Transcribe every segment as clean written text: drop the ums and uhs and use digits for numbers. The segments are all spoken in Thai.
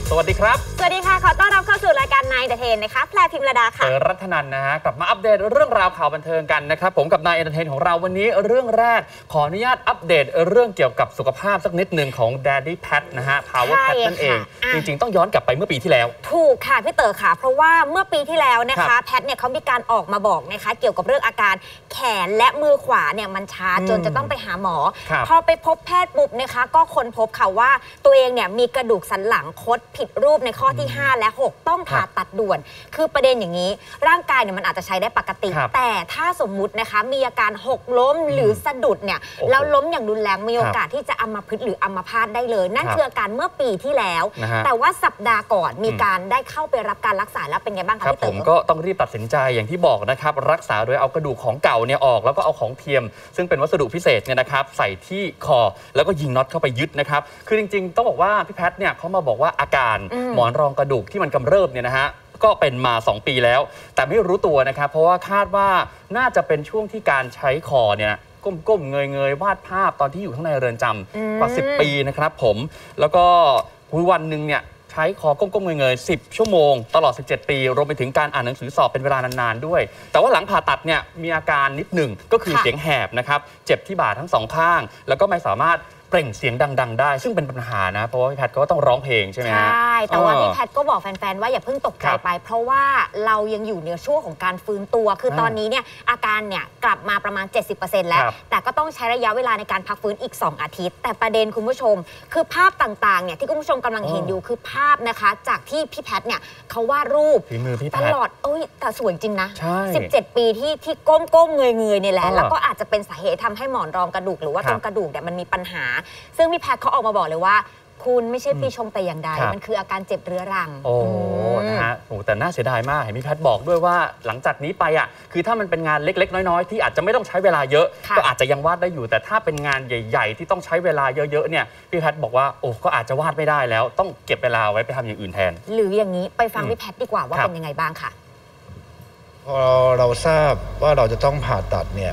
สวัสดีครับสวัสดีค่ะขอต้อนรับเข้าสู่รายการนายเดอะเทนนะคะแพรพิมรดาค่ะรัฐนันนะฮะกลับมาอัปเดตเรื่องราวข่าวบันเทิงกันนะครับผมกับนายเอนเตอร์เทนของเราวันนี้เรื่องแรกขออนุญาตอัปเดตเรื่องเกี่ยวกับสุขภาพสักนิดหนึ่งของ Daddy Pat นะฮะ Power Pat นั่นเองจริงๆต้องย้อนกลับไปเมื่อปีที่แล้วถูกค่ะพี่เต๋อค่ะเพราะว่าเมื่อปีที่แล้วนะคะแพทเนี่ยเขามีการออกมาบอกนะคะเกี่ยวกับเรื่องอาการแขนและมือขวาเนี่ยมันชาจนจะต้องไปหาหมอพอไปพบแพทย์ปุ๊บนะคะก็ค้นพบค่ะว่าตัวเองเนี่ยมีกระดูกสันหลังคดผิดรูปในข้อที่5และ6ต้องผ่าตัดด่วนคือประเด็นอย่างนี้ร่างกายเนี่ยมันอาจจะใช้ได้ปกติแต่ถ้าสมมุตินะคะมีอาการหกล้มหรือสะดุดเนี่ยแล้วล้มอย่างรุนแรงมีโอกาสที่จะอัมพฤกษ์หรืออัมพาตได้เลยนั่นคืออาการเมื่อปีที่แล้วแต่ว่าสัปดาห์ก่อนมีการได้เข้าไปรับการรักษาแล้วเป็นไงบ้างคะพี่เต๋อผมก็ต้องรีบตัดสินใจอย่างที่บอกนะครับรักษาโดยเอากระดูกของเก่าเนี่ยออกแล้วก็เอาของเทียมซึ่งเป็นวัสดุพิเศษเนี่ยนะครับใส่ที่คอแล้วก็ยิงน็อตเข้าไปยึดนะครับคือจริงๆต้องบอกว่าพี่แพทเนี่ยเขามาบอกว่าอาการหมอนรองกระดูกที่มันกำเริบเนี่ยนะฮะก็เป็นมา2 ปีแล้วแต่ไม่รู้ตัวนะครับเพราะว่าคาดว่าน่าจะเป็นช่วงที่การใช้คอเนี่ยก้มๆเงยๆวาดภาพตอนที่อยู่ข้างในเรือนจำกว่า10 ปีนะครับผมแล้วก็วันหนึ่งเนี่ยใช้คอก้มๆเงยๆ10 ชั่วโมงตลอด17 ปีรวมไปถึงการอ่านหนังสือสอบเป็นเวลานานๆด้วยแต่ว่าหลังผ่าตัดเนี่ยมีอาการนิดหนึ่งก็คือเสียงแหบนะครับเจ็บที่บ่าทั้ง2 ข้างแล้วก็ไม่สามารถเปล่งเสียงดังๆได้ซึ่งเป็นปัญหานะเพราะว่าพี่แพทก็ต้องร้องเพลงใช่ไหมใช่แต่ว่าพี่แพทก็บอกแฟนๆว่าอย่าเพิ่งตกใจไปเพราะว่าเรายังอยู่ในช่วงของการฟื้นตัวคือตอนนี้เนี่ยอาการเนี่ยกลับมาประมาณ 70% แล้วแต่ก็ต้องใช้ระยะเวลาในการพักฟื้นอีก2 อาทิตย์แต่ประเด็นคุณผู้ชมคือภาพต่างๆเนี่ยที่คุณผู้ชมกำลังเห็นอยู่คือภาพนะคะจากที่พี่แพทเนี่ยเขาวาดรูปตลอดแต่สวยจริงนะ17 ปีที่ก้มๆเงยๆเนี่ยแหละแล้วก็อาจจะเป็นสาเหตุทำให้หมอนรองกระดูกหรือว่าตรงกระดูกเนี่ยมันมีปัญหาซึ่งพี่แพทเขาออกมาบอกเลยว่าคุณไม่ใช่ปีชงแต่อย่างใดมันคืออาการเจ็บเรื้อรังนะฮะแต่น่าเสียดายมากเห็นพี่แพทบอกด้วยว่าหลังจากนี้ไปอ่ะคือถ้ามันเป็นงานเล็กๆน้อยๆที่อาจจะไม่ต้องใช้เวลาเยอะก็อาจจะยังวาดได้อยู่แต่ถ้าเป็นงานใหญ่ๆที่ต้องใช้เวลาเยอะๆเนี่ยพี่แพทบอกว่าก็อาจจะวาดไม่ได้แล้วต้องเก็บเวลาไว้ไปทำอย่างอื่นแทนหรืออย่างนี้ไปฟังพี่แพทดีกว่าว่าเป็นยังไงบ้างค่ะพอเราทราบว่าเราจะต้องผ่าตัดเนี่ย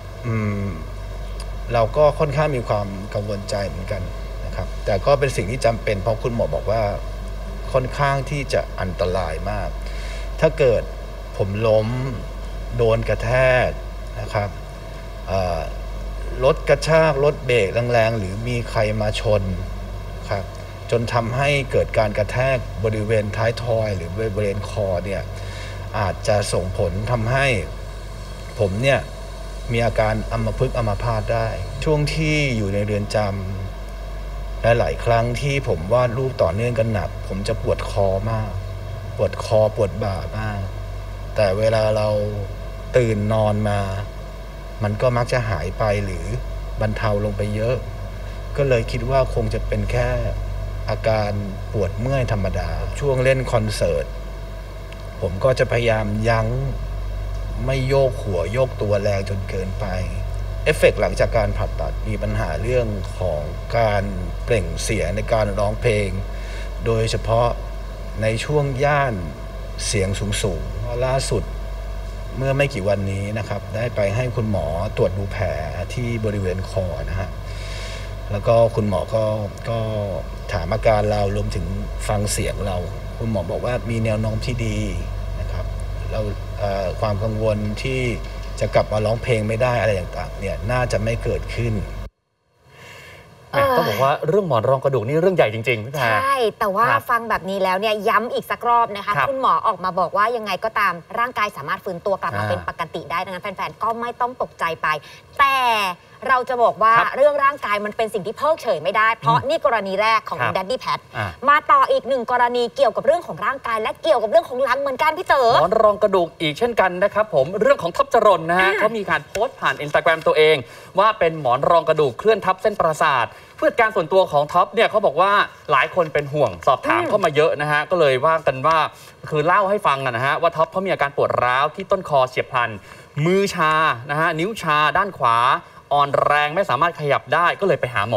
เราก็ค่อนข้างมีความกังวลใจเหมือนกันนะครับแต่ก็เป็นสิ่งที่จำเป็นเพราะคุณหมอบอกว่าค่อนข้างที่จะอันตรายมากถ้าเกิดผมล้มโดนกระแทกนะครับรถกระชากรถเบรกแรงๆหรือมีใครมาชนครับจนทำให้เกิดการกระแทกบริเวณท้ายทอยหรือบริเวณคอเนี่ยอาจจะส่งผลทำให้ผมเนี่ยมีอาการอัมพฤกษ์อัมพาตได้ช่วงที่อยู่ในเรือนจำและหลายครั้งที่ผมวาดรูปต่อเนื่องกันหนักผมจะปวดคอมากปวดคอปวดบ่ามากแต่เวลาเราตื่นนอนมามันก็มักจะหายไปหรือบรรเทาลงไปเยอะก็เลยคิดว่าคงจะเป็นแค่อาการปวดเมื่อยธรรมดาช่วงเล่นคอนเสิร์ตผมก็จะพยายามยั้งไม่โยกหัวโยกตัวแรงจนเกินไปเอฟเฟกต์หลังจากการผ่าตัดมีปัญหาเรื่องของการเปล่งเสียงในการร้องเพลงโดยเฉพาะในช่วงย่านเสียงสูงๆล่าสุดเมื่อไม่กี่วันนี้นะครับได้ไปให้คุณหมอตรวจดูแผลที่บริเวณคอนะฮะแล้วก็คุณหมอก็ถามอาการเรารวมถึงฟังเสียงเราคุณหมอบอกว่ามีแนวโน้มที่ดีนะครับเราความกังวลที่จะกลับมาร้องเพลงไม่ได้อะไรต่างๆเนี่ยน่าจะไม่เกิดขึ้นต้องบอกว่าเรื่องหมอนรองกระดูกนี่เรื่องใหญ่จริงๆพี่แพรใช่แต่ว่าฟังแบบนี้แล้วเนี่ยย้ำอีกสักรอบนะคะคุณหมอออกมาบอกว่ายังไงก็ตามร่างกายสามารถฟื้นตัวกลับมาเป็นปกติได้ดังนั้นแฟนๆก็ไม่ต้องตกใจไปแต่เราจะบอกว่าเรื่องร่างกายมันเป็นสิ่งที่เพิกเฉยไม่ได้เพราะนี่กรณีแรกของ Daddy Pat มาต่ออีก1 กรณีเกี่ยวกับเรื่องของร่างกายและเกี่ยวกับเรื่องของหลังเหมือนกันพี่เต๋อหมอนรองกระดูกอีกเช่นกันนะครับผมเรื่องของท็อปจรนนะฮะเขามีการโพสต์ผ่าน Instagram ตัวเองว่าเป็นหมอนรองกระดูกเคลื่อนทับเส้นประสาทผู้จัดการส่วนตัวของท็อปเนี่ยเขาบอกว่าหลายคนเป็นห่วงสอบถามเข้ามาเยอะนะฮะก็เลยว่ากันว่าคือเล่าให้ฟังนะฮะว่าท็อปเขามีอาการปวดร้าวที่ต้นคอเฉียบพลันมือชานะฮะนิ้วชาด้านขวาอ่อนแรงไม่สามารถขยับได้ก็เลยไปหาหมอ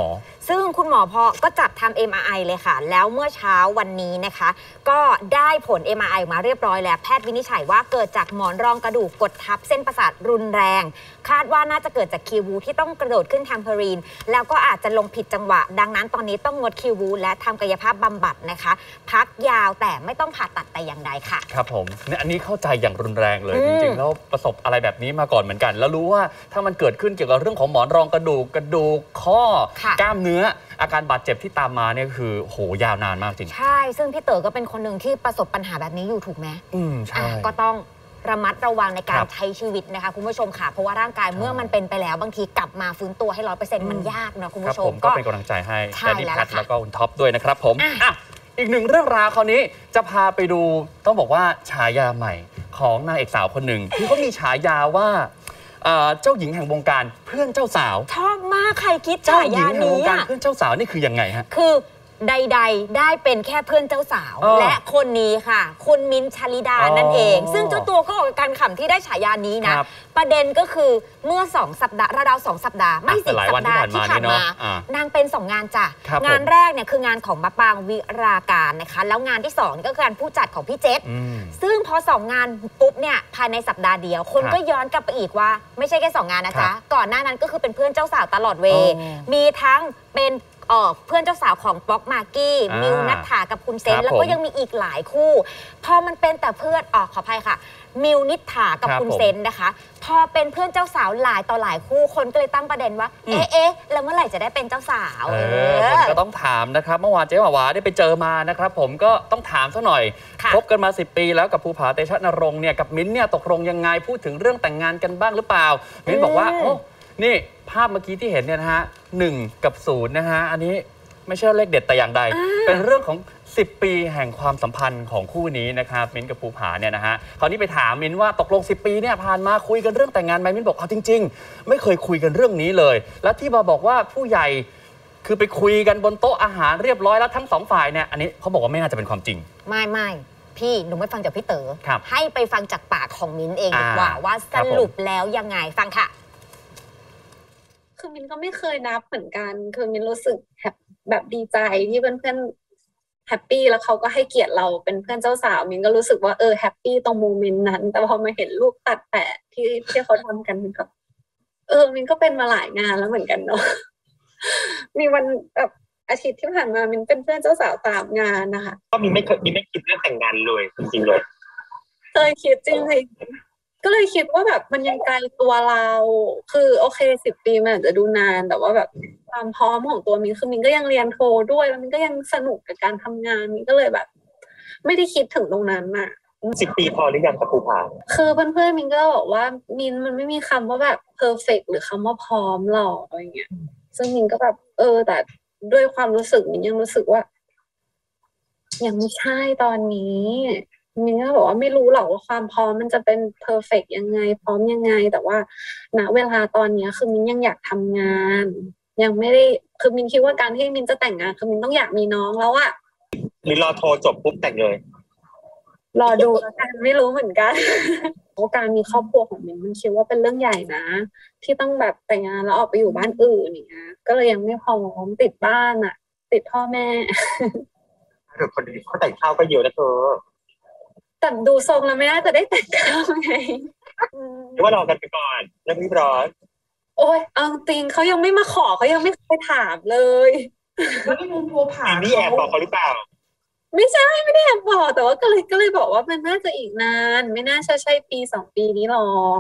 ซึ่งคุณหมอพอก็จับทำ MRI เลยค่ะแล้วเมื่อเช้าวันนี้นะคะก็ได้ผล MRI มาเรียบร้อยแล้วแพทย์วินิจฉัยว่าเกิดจากหมอนรองกระดูกกดทับเส้นประสาทรุนแรงคาดว่าน่าจะเกิดจากคิววูที่ต้องกระโดดขึ้นแทมเพอรีนแล้วก็อาจจะลงผิดจังหวะดังนั้นตอนนี้ต้องงดคิววูและทำกายภาพบำบัดนะคะพักยาวแต่ไม่ต้องผ่าตัดแต่อย่างใดค่ะครับผมเนี่ยอันนี้เข้าใจอย่างรุนแรงเลยจริงๆแล้วประสบอะไรแบบนี้มาก่อนเหมือนกันแล้วรู้ว่าถ้ามันเกิดขึ้นเกี่ยวกับเรื่องของหมอนรองกระดูกข้อกล้ามเนื้ออาการบาดเจ็บที่ตามมาเนี่ยคือโหยาวนานมากจริงใช่ซึ่งพี่เต๋อก็เป็นคนหนึ่งที่ประสบปัญหาแบบนี้อยู่ถูกไหมใช่ก็ต้องระมัดระวังในการใช้ชีวิตนะคะคุณผู้ชมค่ะเพราะว่าร่างกายเมื่อมันเป็นไปแล้วบางทีกลับมาฟื้นตัวให้100%มันยากนะคุณผู้ชมก็เป็นกำลังใจให้แต่ดิแพทแล้วก็คุณท็อปด้วยนะครับผมอีกหนึ่งเรื่องราวคราวนี้จะพาไปดูต้องบอกว่าฉายาใหม่ของนางเอกสาวคนหนึ่งที่เขามีฉายาว่าเจ้าหญิงแห่งวงการเพื่อนเจ้าสาวชอบมากใครคิดฉายานี้เจ้าหญิงแห่งวงการเพื่อนเจ้าสาวนี่คือยังไงฮะคือใดๆได้เป็นแค่เพื่อนเจ้าสาวและคนนี้ค่ะคุณมิ้นท์ชลิดานั่นเองซึ่งเจ้าตัวก็ออกการขำที่ได้ฉายานี้นะประเด็นก็คือเมื่อ2 สัปดาห์ราวๆ2 สัปดาห์ไม่10 สัปดาห์ที่ผ่านมานางเป็น2 งานจ้ะงานแรกเนี่ยคืองานของมะปางวิราการนะคะแล้วงานที่2ก็คือการผู้จัดของพี่เจษซึ่งพอ2 งานปุ๊บเนี่ยภายในสัปดาห์เดียวคนก็ย้อนกลับไปอีกว่าไม่ใช่แค่2 งานนะจ๊ะก่อนหน้านั้นก็คือเป็นเพื่อนเจ้าสาวตลอดเวมีทั้งเป็นเพื่อนเจ้าสาวของป๊อกมากกี้มิวนัทธากับคุณเซนแล้วก็ยังมีอีกหลายคู่พอมันเป็นแต่เพื่อนขออภัยค่ะมิวนิษฐากับคุณเซนนะคะพอเป็นเพื่อนเจ้าสาวหลายต่อหลายคู่คนก็เลยตั้งประเด็นว่าเอ๊ะแล้วเมื่อไหร่จะได้เป็นเจ้าสาวคนก็ต้องถามนะครับเมื่อวานเจ๊หวาได้ไปเจอมานะครับผมก็ต้องถามซะหน่อยคบกันมา10 ปีแล้วกับภูผาเตชะนรงค์เนี่ยกับมิ้นเนี่ยตกลงยังไงพูดถึงเรื่องแต่งงานกันบ้างหรือเปล่ามิ้นบอกว่าโอ้นี่ภาพเมื่อกี้ที่เห็นเนี่ยนะฮะ1 กับ 0นะฮะอันนี้ไม่ใช่เลขเด็ดแต่อย่างใดเป็นเรื่องของ10 ปีแห่งความสัมพันธ์ของคู่นี้นะครับมิ้นกับภูผาเนี่ยนะฮะคราวนี้ไปถามมิ้นว่าตกลง10 ปีเนี่ยผ่านมาคุยกันเรื่องแต่งงานไหมมิ้นบอกเอาจริงๆไม่เคยคุยกันเรื่องนี้เลยและที่มาบอกว่าผู้ใหญ่คือไปคุยกันบนโต๊ะอาหารเรียบร้อยแล้วทั้ง2 ฝ่ายเนี่ยอันนี้เขาบอกว่าไม่น่าจะเป็นความจริงไม่พี่หนูไม่ฟังจากพี่เต๋อให้ไปฟังจากปากของมิ้นเองดีกว่าสรุปแล้วยังไงฟังค่ะคือมินก็ไม่เคยนับเหมือนกันคือมินรู้สึกแบบดีใจที่เพื่อนๆแฮปปี้แล้วเขาก็ให้เกียรติเราเป็นเพื่อนเจ้าสาวมินก็รู้สึกว่าแฮปปี้ตรงโมเมนต์นั้นแต่พอมาเห็นรูปตัดแปะที่เขาทำกันมินก็มินก็เป็นมาหลายงานแล้วเหมือนกันเนาะมีวันแบบอาทิตย์ที่ผ่านมามินเป็นเพื่อนเจ้าสาวตามงานนะคะก็มินไม่คิดเรื่องแต่งงานเลยจริงๆเลยเคยคิดจริงๆก็เลยคิดว่าแบบมันยังไกลตัวเราคือโอเค10 ปีมันอาจจะดูนานแต่ว่าแบบความพร้อมของตัวมินคือมินก็ยังเรียนโทด้วยแล้วมินก็ยังสนุกกับการทำงานมินก็เลยแบบไม่ได้คิดถึงตรงนั้นน่ะ 10 ปีพอหรือยังกับภูผาคือเพื่อนๆมินก็บอกว่ามินมันไม่มีคำว่าแบบ perfect หรือคำว่าพร้อมหรอกอะไรเงี้ยซึ่งมินก็แบบแต่ด้วยความรู้สึกมินยังรู้สึกว่ายังไม่ใช่ตอนนี้มินก็บอกว่าไม่รู้หรอกว่าความพร้อมมันจะเป็นเพอร์เฟกต์ยังไงพร้อมยังไงแต่ว่าณเวลาตอนนี้คือมินยังอยากทำงานยังไม่ได้คือมินคิดว่าการที่มินจะแต่งงานคือมินต้องอยากมีน้องแล้วอะมินรอโทรจบปุ๊บแต่งเลยรอดูแล้วกันไม่รู้เหมือนกันการมีครอบครัวของมินคิดว่าเป็นเรื่องใหญ่นะที่ต้องแบบแต่งงานแล้วออกไปอยู่บ้านอื่นอย่างเงี้ยก็เลยยังไม่พร้อมติดบ้านอะติดพ่อแม่เดี๋ยวคนอื่นเขาแต่งข้าวก็เยอะนะเธอแต่ดูทรงแล้วไม่น่าจะได้แต่งข้าวไงหรือว่ารอกันไปก่อนเรื่องรีบร้อนโอ้ยเอาจริงเขายังไม่มาขอเขายังไม่เคยถามเลยแล้วนี่มุมภูผานี่แอบบอกเขาหรือเปล่าไม่ใช่ไม่ได้แอบบอกแต่ว่าก็เลยบอกว่ามันน่าจะอีกนานไม่น่าใช่ปี2 ปีนี้หรอก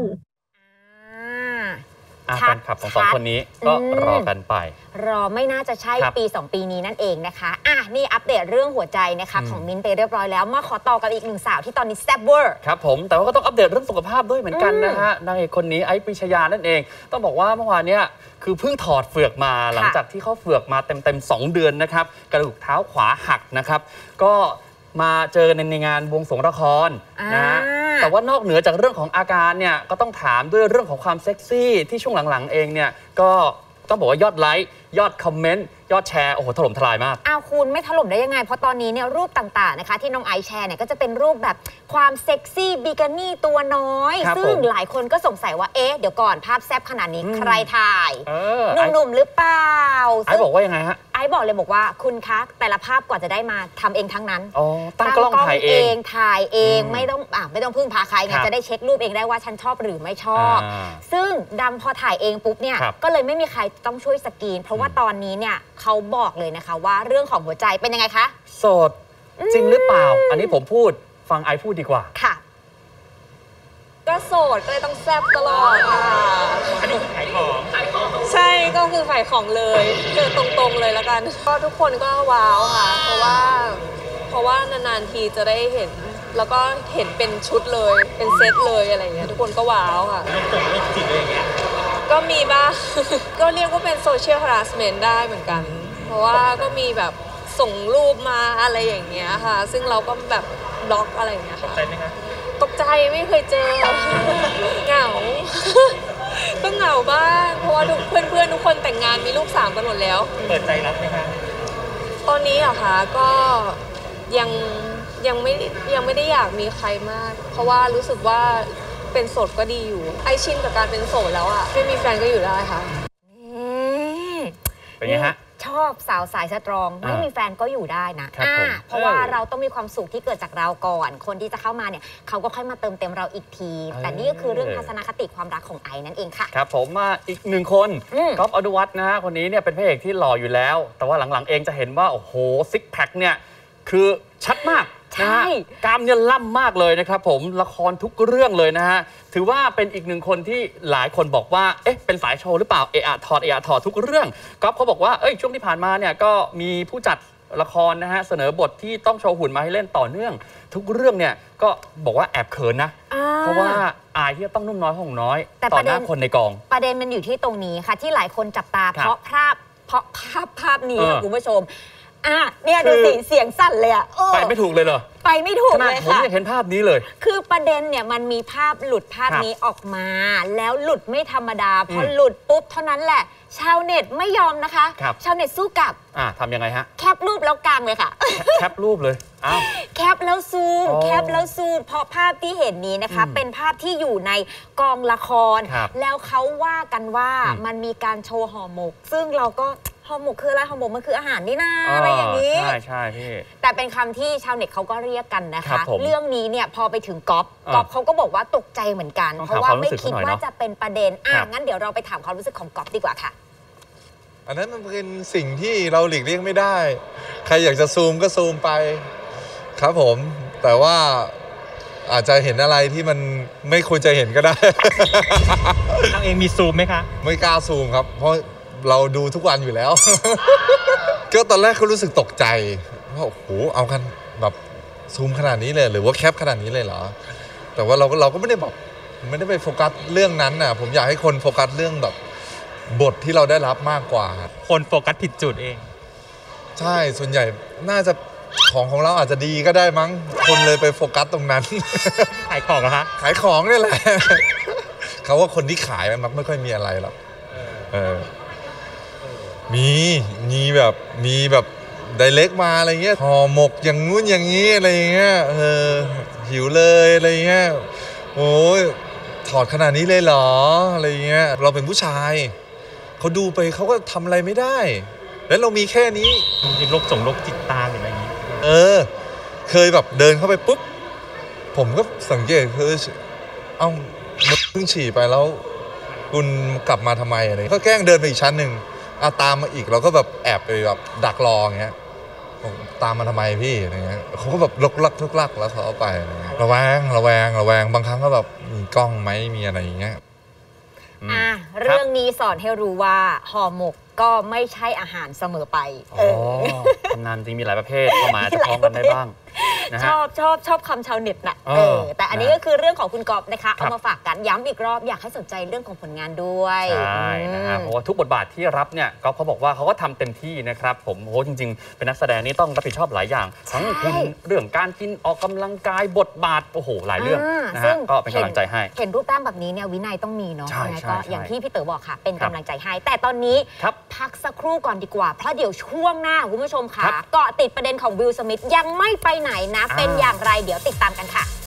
แฟนคลับของ2 คนนี้ก็รอกันไปรอไม่น่าจะใช่ปี2 ปีนี้นั่นเองนะคะนี่อัปเดตเรื่องหัวใจนะคะของมิ้นไปเรียบร้อยแล้วมาขอต่อกับอีก1 สาวที่ตอนนี้แซ่บเวอร์ครับผมแต่ว่าก็ต้องอัปเดตเรื่องสุขภาพด้วยเหมือนกันนะฮะนางเอกคนนี้ไอ้ปรีชยานั่นเองต้องบอกว่าเมื่อวานเนี้ยคือเพิ่งถอดเฟือกมาหลังจากที่เขาเฟือกมาเต็ม2 เดือนนะครับกระดูกเท้าขวาหักนะครับก็มาเจอในงานบวงสรวงละครนะแต่ว่านอกเหนือจากเรื่องของอาการเนี่ยก็ต้องถามด้วยเรื่องของความเซ็กซี่ที่ช่วงหลังๆเองเนี่ยก็ต้องบอกว่ายอดไลค์ยอดคอมเมนต์ยอดแชร์โอ้โหถล่มทลายมากอ้าวคุณไม่ถล่มได้ยังไงเพราะตอนนี้เนี่ยรูปต่างๆนะคะที่น้องไอซ์แชร์เนี่ยก็จะเป็นรูปแบบความเซ็กซี่บิกินี่ตัวน้อยซึ่งหลายคนก็สงสัยว่าเอ๊ะเดี๋ยวก่อนภาพแซ่บขนาดนี้ใครถ่ายหนุ่มๆหรือเปล่าไอซ์บอกว่ายังไงฮะไอซ์บอกเลยบอกว่าคุณคะแต่ละภาพกว่าจะได้มาทำเองทั้งนั้นตั้งกล้องถ่ายเองไม่ต้องพึ่งพาใครไงจะได้เช็ครูปเองได้ว่าฉันชอบหรือไม่ชอบ ซึ่งดังพอถ่ายเองปุ๊บเนี่ยก็เลยไม่มีใครต้องช่วยสกรีนเพราะว่าตอนนี้เนี่ยเขาบอกเลยนะคะว่าเรื่องของหัวใจเป็นยังไงคะโสดจริงหรือเปล่าอันนี้ผมพูดฟังไอพูดดีกว่าค่ะก็โสดก็เลยต้องแซ่บตลอดค่ะอันนี้ขายของใช่ก็คือขายของเลยเจอตรงๆเลยแล้วกันก็ทุกคนก็ว้าวค่ะเพราะว่านานๆทีจะได้เห็นแล้วก็เห็นเป็นชุดเลยเป็นเซตเลยอะไรเงี้ยทุกคนก็ว้าวค่ะโรคจิตอะไรอย่างเงี้ยก็มีบ้างก็เรียกว่าเป็นโซเชียล harassment ได้เหมือนกันเพราะว่าก็มีแบบส่งรูปมาอะไรอย่างเงี้ยค่ะซึ่งเราก็แบบบล็อกอะไรอย่างเงี้ยค่ะตกใจไหมคะตกใจไม่เคยเจอเหงาก็เหงาบ้างเพราะว่าเพื่อนทุกคนแต่งงานมีลูก3กันหมดแล้วเปิดใจรับไหมคะตอนนี้เหรอคะก็ยังไม่ได้อยากมีใครมากเพราะว่ารู้สึกว่าเป็นโสดก็ดีอยู่ไอชินกับการเป็นโสดแล้วอะไม่มีแฟนก็อยู่ได้ค่ะเป็นไงฮะชอบสาวสายสตรองไม่มีแฟนก็อยู่ได้นะเพราะว่าเราต้องมีความสุขที่เกิดจากเราก่อนคนที่จะเข้ามาเนี่ยเขาก็ค่อยมาเติมเต็มเราอีกทีแต่นี่ก็คือเรื่องทัศนคติความรักของไอนั่นเองค่ะครับผมมาอีก1คนก๊อฟอนุวัฒน์นะฮะคนนี้เนี่ยเป็นพระเอกที่หล่ออยู่แล้วแต่ว่าหลังๆเองจะเห็นว่าโอ้โหซิกแพคเนี่ยคือชัดมากนะฮะกล้ามเนี่ยล่ำมากเลยนะครับผมละครทุกเรื่องเลยนะฮะถือว่าเป็นอีก1คนที่หลายคนบอกว่าเอ๊ะเป็นสายโชว์หรือเปล่าเอะถอดทุกเรื่องก๊อฟเขาบอกว่าช่วงที่ผ่านมาเนี่ยก็มีผู้จัดละครนะฮะเสนอบทที่ต้องโชว์หุ่นมาให้เล่นต่อเนื่องทุกเรื่องเนี่ยก็บอกว่าแอบเขินนะเพราะว่าอายที่จะต้องนุ่มน้อยห่มน้อยต่อหน้าคนในกองประเด็นมันอยู่ที่ตรงนี้ค่ะที่หลายคนจับตาเพราะภาพนี้ค่ะคุณผู้ชมเนี่ยดูสิเสียงสั่นเลยไปไม่ถูกเลยเหรอไปไม่ถูกเลยค่ะผมอยากเห็นภาพนี้เลยคือประเด็นเนี่ยมันมีภาพหลุดภาพนี้ออกมาแล้วหลุดไม่ธรรมดาพอหลุดปุ๊บเท่านั้นแหละชาวเน็ตไม่ยอมนะคะชาวเน็ตสู้กลับทำยังไงฮะแคปรูปแล้วกางเลยค่ะแคปรูปเลยแคปแล้วซูมเพราะภาพที่เห็นนี้นะคะเป็นภาพที่อยู่ในกองละครแล้วเขาว่ากันว่ามันมีการโชว์ห่อหมกซึ่งเราก็ห่อหมกคืออะไรห่อหมกมันคืออาหารนี่นาอะไรอย่างนี้ใช่พี่แต่เป็นคำที่ชาวเน็ตเขาก็เรียกกันนะคะเรื่องนี้เนี่ยพอไปถึงก๊อฟเขาก็บอกว่าตกใจเหมือนกันเพราะว่าไม่คิดว่าจะเป็นประเด็นงั้นเดี๋ยวเราไปถามความรู้สึกของก๊อฟดีกว่าค่ะอันนั้นมันเป็นสิ่งที่เราหลีกเลี่ยงไม่ได้ใครอยากจะซูมก็ซูมไปครับผมแต่ว่าอาจจะเห็นอะไรที่มันไม่ควรจะเห็นก็ได้ทางเองมีซูมไหมคะไม่กล้าซูมครับเพราะเราดูทุกวันอยู่แล้ว ก็ตอนแรกก็รู้สึกตกใจว่าโอ้โหเอากันแบบซูมขนาดนี้เลยหรือว่าแคปขนาดนี้เลยเหรอแต่ว่าเราก็ไม่ได้แบบไม่ได้ไปโฟกัสเรื่องนั้นน่ะผมอยากให้คนโฟกัสเรื่องแบบบทที่เราได้รับมากกว่าคนโฟกัสผิดจุดเองใช่ส่วนใหญ่น่าจะของเราอาจจะดีก็ได้มั้งคนเลยไปโฟกัสตรงนั้นขายของเหรอคะขายของนี่แหละเขาว่าคนที่ขายมันมักไม่ค่อยมีอะไรหรอกมีแบบไดเรกมาอะไรเงี้ยห่อหมกอย่างงู้นอย่างนี้อะไรเงี้ยหิวเลยอะไรเงี้ยโอ้ยถอดขนาดนี้เลยเหรออะไรเงี้ยเราเป็นผู้ชายเขาดูไปเขาก็ทำอะไรไม่ได้แล้วเรามีแค่นี้มีโรคจิตตามอะไรอย่างนี้เคยแบบเดินเข้าไปปุ๊บผมก็สังเกตคือเอ้าเพิ่งฉี่ไปแล้วคุณกลับมาทำไมอะไรก็แกล้งเดินไปอีกชั้นหนึ่งตามมาอีกเราก็แบบแอบไปแบบดักรออย่างเงี้ยตามมาทำไมพี่อะไรเงี้ยเขาก็แบบลุกลักแล้วเขาเอาไประแวงบางครั้งก็แบบมีกล้องไหมมีอะไรอย่างเงี้ยเรื่องนี้สอนให้รู้ว่าห่อหมกก็ไม่ใช่อาหารเสมอไปตำนานจริงมีหลายประเภทเข้ามาจะพร้อมกันได้บ้างนะฮะชอบคำชาวเน็ตน่ะแต่อันนี้ก็คือเรื่องของคุณก๊อฟนะคะเอามาฝากกันย้ำอีกรอบอยากให้สนใจเรื่องของผลงานด้วยใช่นะฮะเพราะว่าทุกบทบาทที่รับเนี่ยก๊อฟเขาบอกว่าเขาก็ทำเต็มที่นะครับผมโหจริงๆเป็นนักแสดงนี่ต้องรับผิดชอบหลายอย่างทั้งคุณเรื่องการกินออกกำลังกายบทบาทโอ้โหหลายเรื่องนะฮะก็เป็นกำลังใจให้เห็นรูปร่างแบบนี้เนี่ยวินัยต้องมีเนาะยังไงก็อย่างที่พี่เต๋อบอกค่ะเป็นกำลังใจให้แต่ตอนนี้พักสักครู่ก่อนดีกว่าเพราะเดี๋ยวช่วงหน้าคุณผู้ชมค่ะเกาะติดประเด็นของวิล สมิธยังไม่ไปไหนนะเป็นอย่างไรเดี๋ยวติดตามกันค่ะ